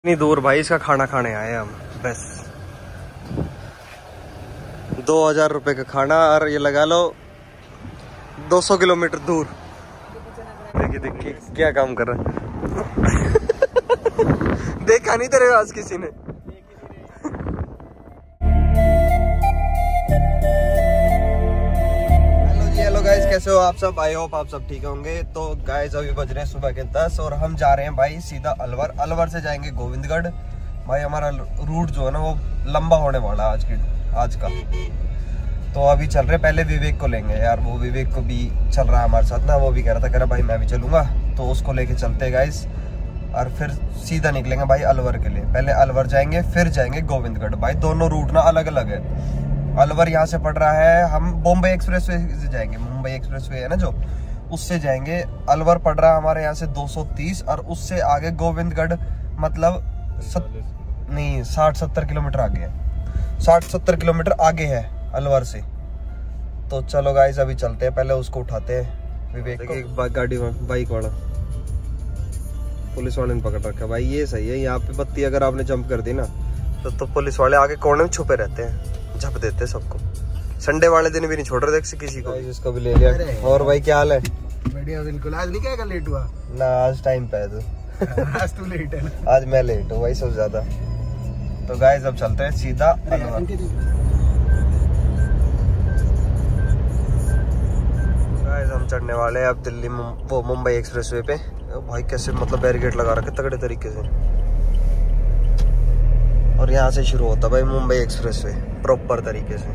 इतनी दूर भाई इसका खाना खाने आए हम। बस 2000 रुपए का खाना और ये लगा लो 200 किलोमीटर दूर। देखिए देखिए क्या काम कर रहा है। देखा नहीं तेरे आज किसी ने। हेलो गाइस, कैसे हो आप सब? आई होप आप सब ठीक होंगे। तो गाइस अभी बज रहे हैं सुबह के 10 और हम जा रहे हैं भाई सीधा अलवर। अलवर से जाएंगे गोविंदगढ़। भाई हमारा रूट जो है ना वो लंबा होने वाला है आज का। तो अभी चल रहे, पहले विवेक को लेंगे यार। वो विवेक को भी चल रहा है हमारे साथ ना। वो भी कह रहा था, कह रहा भाई मैं भी चलूंगा। तो उसको लेके चलते हैं गाइस और फिर सीधा निकलेंगे भाई अलवर के लिए। पहले अलवर जाएंगे फिर जाएंगे गोविंदगढ़। भाई दोनों रूट ना अलग अलग है। अलवर यहाँ से पड़ रहा है, हम बॉम्बे एक्सप्रेसवे से जाएंगे। मुंबई एक्सप्रेसवे है ना जो, उससे जाएंगे। अलवर पड़ रहा है हमारे यहाँ से 230 और उससे आगे गोविंदगढ़ मतलब 60-70 किलोमीटर आगे है। 60-70 किलोमीटर आगे है अलवर से। तो चलो गाइस अभी चलते हैं, पहले उसको उठाते हैं विवेक को। एक गाड़ी बाइक वाला पुलिस वाले ने पकड़ रखा है भाई। ये सही है, यहाँ पे बत्ती अगर आपने जंप कर दी ना तो पुलिस वाले आगे कोने में छुपे रहते हैं, झप देते सबको। संडे वाले दिन भी नहीं छोड़ रहे देख किसी को। इसको भी ले लिया। और भाई क्या हाल है? बढ़िया बिल्कुल। आज नहीं क्या लेट हुआ ना? आज टाइम पे है तू। आज तू लेट है ना? आज मैं लेट हूँ भाई सबसे ज्यादा। तो गाइस अब चलते हैं सीधा अलवर। गाइस हम चढ़ने वाले हैं अब दिल्ली वो मुंबई एक्सप्रेसवे पे। भाई कैसे मतलब बैरिकेड लगा रखे तगड़े तरीके से। और यहाँ से शुरू होता भाई मुंबई एक्सप्रेसवे प्रॉपर तरीके से।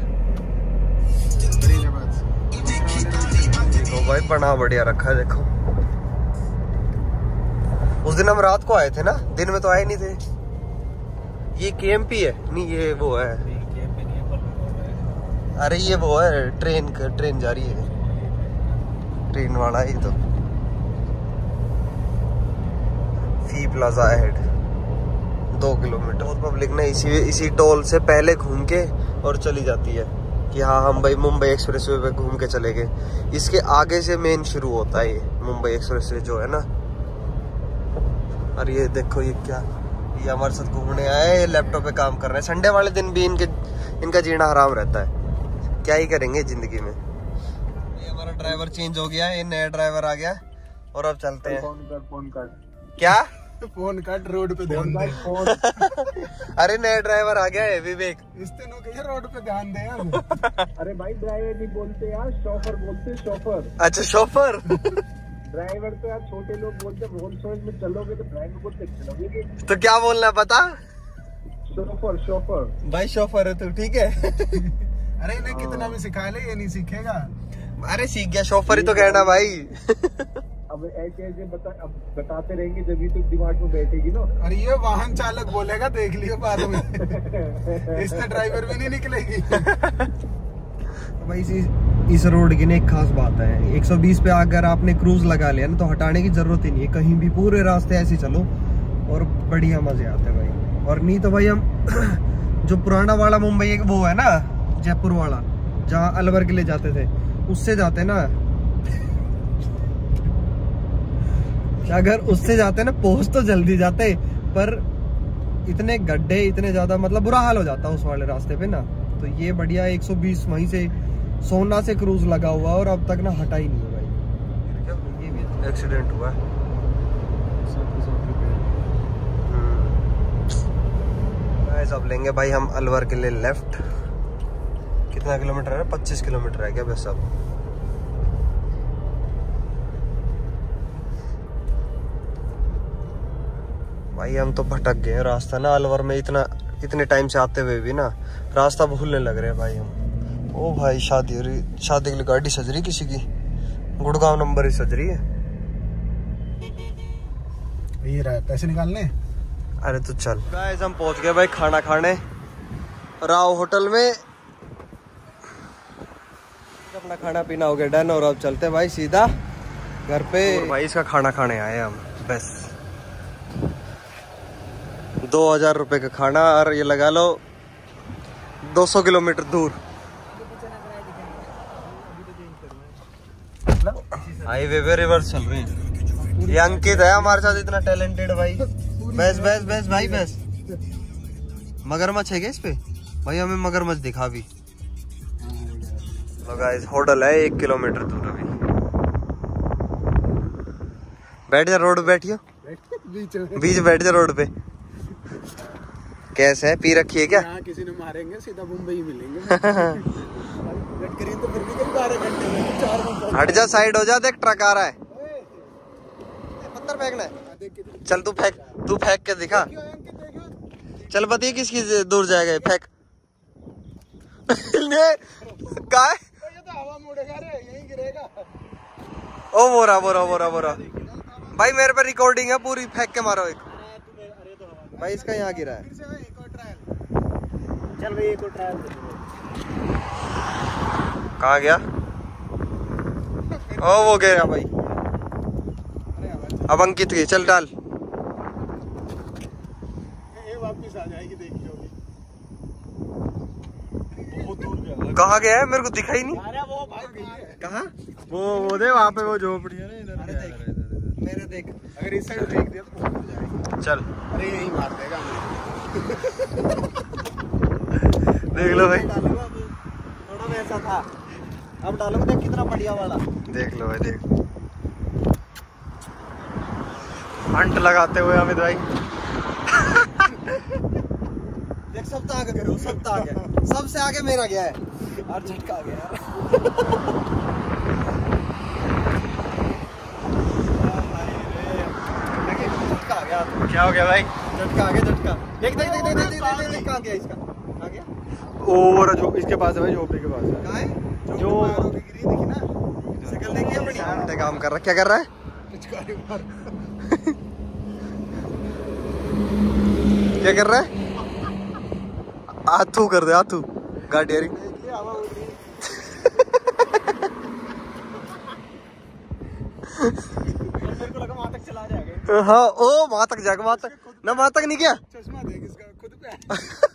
देखो भाई बना बढ़िया रखा है। देखो उस दिन हम रात को आए थे ना, दिन में तो आए नहीं थे। ये केएमपी है नहीं, ये वो है। अरे ये वो है ट्रेन जा रही है, ट्रेन वाला है। तो फी प्लाजा हेड 2 किलोमीटर। और पब्लिक ने इसी टोल से पहले घूम के और चली जाती है कि हाँ हम भाई मुंबई एक्सप्रेसवे पे घूम के चले गए। इसके आगे से मेन शुरू होता है ये मुंबई एक्सप्रेसवे जो है ना। और ये देखो ये क्या, ये हमारे साथ घूमने आए, लैपटॉप पे काम कर रहे हैं। संडे वाले दिन भी इनका जीना हराम रहता है। क्या ही करेंगे जिंदगी में। ये हमारा ड्राइवर चेंज हो गया, ये नया ड्राइवर आ गया और अब चलते हैं। फोन कर क्या फोन कट रोड पे ध्यान दे। अरे नया ड्राइवर आ गया है विवेक। इससे नो कहिए रोड पे ध्यान दे यार। अरे भाई ड्राइवर नहीं बोलते यार, शॉफर बोलते। शॉफर। अच्छा शॉफर। ड्राइवर तो यार छोटे लोग बोलते। रोड सोच में चलोगे तो ड्राइवर बोलते चलोगे। तो क्या बोलना पता? शॉफर। शॉफर भाई शॉफर है तू, ठीक है। अरे इन्हें कितना भी सिखा ले ये नहीं सीखेगा। अरे सीख गया, शॉफर ही तो कहना भाई। अब ऐसे अब बताते रहेंगे जब भी तो दिमाग में बैठेगी ना। अरे ये वाहन चालक बोलेगा, देख लियो बाद में। इससे ड्राइवर भी नहीं निकलेगी। भाई इस रोड की ना एक खास बात है, 120 पे अगर आपने क्रूज लगा लिया ना तो हटाने की जरूरत ही नहीं है। कहीं भी पूरे रास्ते ऐसे चलो और बढ़िया मजे आते हैं भाई। और नहीं तो भाई हम जो पुराना वाला मुंबई वो है ना, जयपुर वाला, जहाँ अलवर के लिए जाते थे, उससे जाते ना। अगर उससे जाते ना पहुंच तो जल्दी जाते, पर इतने गड्ढे इतने ज्यादा मतलब बुरा हाल हो जाता उस वाले रास्ते पे ना। तो ये बढ़िया 120 वहीं से सोना से क्रूज लगा हुआ और अब तक ना हटा ही नहीं है भाई। ये भी एक्सीडेंट हुआ है। अब लेंगे भाई हम अलवर के लिए लेफ्ट। कितना किलोमीटर है? 25 किलोमीटर है क्या बस अब। भाई हम तो भटक गए रास्ता ना अलवर में। इतने टाइम से आते हुए भी ना रास्ता भूलने लग रहे हैं भाई हम। ओ भाई शादी के लिए गाड़ी सज रही किसी की, गुड़गांव नंबर ही सज रही है। ये रहा पैसे निकालने। अरे तो चल गाइस हम पहुंच गए भाई खाना खाने राव होटल में। अपना खाना पीना हो गया डन और अब चलते भाई सीधा घर पे। भाई इसका खाना खाने आए हम। बस 2000 रुपए का खाना और ये लगा लो 200 किलोमीटर दूर। हाईवे पे रिवर्स चल रही है। ये अंकित है हमारे साथ, इतना टैलेंटेड भाई। भैंस भैंस भैंस भाई भैंस। मगरमच्छ है क्या इस पे भाई? हमें मगरमच्छ दिखा भी। तो गाइस होटल है 1 किलोमीटर दूर। अभी बैठ जा रोड पे, बैठियो बीच बैठ जा रोड पे। कैसे है, पी रखी है क्या? किसी ने मारेंगे सीधा मुंबई मिलेंगे। तो फिर भी 12 घंटे में 4 घंटे। हट जा, साइड हो जा, देख ट्रक आ रहा है। पत्थर फेंकना है, चल तू फेंक के दिखा। चल बता किसकी दूर जाएगा ये, फेंक। क्या है? ये तो हवा मुड़ेगा रे, यहीं गिरेगा। ओ बोरा बोरा बोरा बोरा भाई, मेरे पे रिकॉर्डिंग है पूरी, फेंक के मारो एक। भाई इसका यहाँ गिरा है। चल भाई एक और ट्रायल। कहाँ गया? ओ वो गया भाई। अब अंकित की, चल डाल। वापस आ जाएगी, देखियो। बहुत दूर गया। कहाँ गया है, मेरे को दिखा ही नहीं। अरे वो भाई कहाँ? वो दे वहाँ पे, वो झोपड़ी है ना। अरे देख, मेरे देख, अगर इस साइड देख दिया तो पहुंच जाएगी। चल अरे यही मार देगा देख लो भाई, थोड़ा वैसा था, अब डालो। देख कितना बढ़िया वाला, देख लो भाई, देख अंट लगाते हुए अमित भाई। देख सब तो आगे करो, सब तो आगे, सबसे आगे मेरा गया है और झटका आ गया। झटका आ गया। क्या हो गया भाई? झटका आ गया, झटका। देख देख देख देख देख देख कहाँ गया इसका, कहाँ गया? और जो इसके पास है भाई, झोपड़ी के पास है। कहाँ है? जो गिरी दिखी ना, शक्ल देखिए अपनी। अंटे काम कर रहा, क्या कर रहा है? पिचकारी मार। क्या कर रहा है? आथू कर दे, आथू गाड़ी आ रही। हवा उड़ रही है। मेरे को लगा वहाँ तक चला जाएगा। हाँ, ओ वहाँ तक जाएगा, वहाँ तक ना, वहाँ तक नहीं गया। चश्मा देख इसका खुद पे।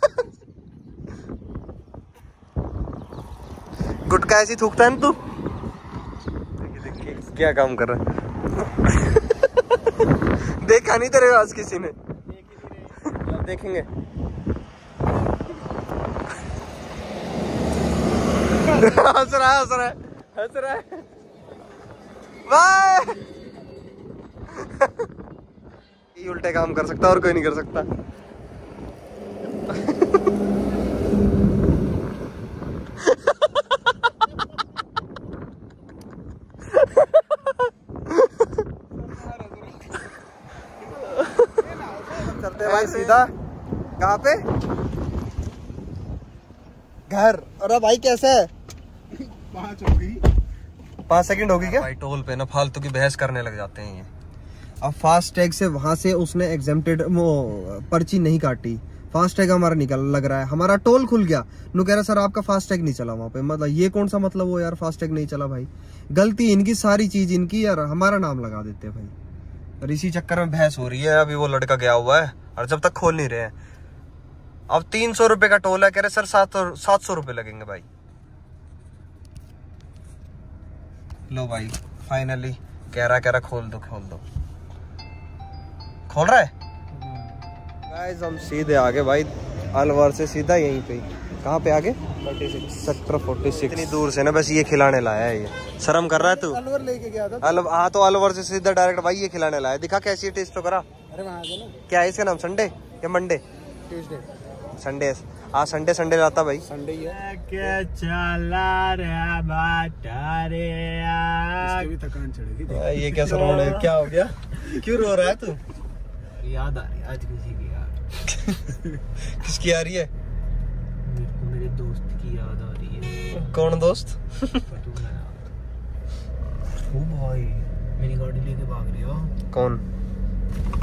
गुटखा ऐसी थूकता है ना तू? क्या काम कर रहा है? देखा नहीं तेरे आज किसी ने? देखेंगे। हंस रहा है, हंस रहा है, हंस रहा है। वाह! ये उल्टे काम कर सकता और कोई नहीं कर सकता। चलते भाई सीधा। कहाँ पे? घर। अरे भाई कैसे है? 5 हो गई, 5 सेकंड होगी क्या? भाई टोल पे ना फालतू की बहस करने लग जाते हैं ये। अब फास्ट टैग से वहां से उसने एग्जेम्प्टेड वो पर्ची नहीं काटी, फास्ट टैग हमारा निकल लग रहा है, हमारा टोल खुल गया। नु कह रहा सर आपका फास्ट टैग नहीं चला वहां पे। मतलब ये कौन सा मतलब हो यार, फास्ट टैग नहीं चला भाई। गलती इनकी, सारी चीज इनकी यार, हमारा नाम लगा देते भाई। और इसी चक्कर में बहस हो रही है। अभी वो लड़का गया हुआ है और जब तक खोल नहीं रहे हैं। अब 300 रुपए का टोल है, कह रहे सर 700 रुपए लगेंगे भाई। लो भाई फाइनली कह रहा खोल दो, खोल दो। खोल रहा है गाइस। हम सीधे आगे भाई, अलवर से सीधा यहीं पे। कहाँ पे आगे? 46 सेक्टर 46। इतनी दूर से ना बस ये खिलाने लाया है। ये शर्म कर रहा है तू? अलवर लेके गया था। हाँ तो अलवर से सीधा डायरेक्ट भाई ये खिलाने लाया। दिखा कैसी टेस्ट तो करा। अरे वहाँ ना, क्या है इसका नाम? संडे या मंडे? Tuesday, Sunday. हाँ संडे लाता भाई। संडे ही है। क्या चला रे बाटा रे इसकी भी थकान चढ़ेगी। ये क्या सर होने, क्या हो गया? क्यों रो रहा है तू? याद आ रही है आज किसी की यार। किसकी आ रही है? मेरे को मेरे दोस्त की याद आ रही है। कौन दोस्त? ओ भाई मेरी गाड़ी लेके भाग रही हो। कौन?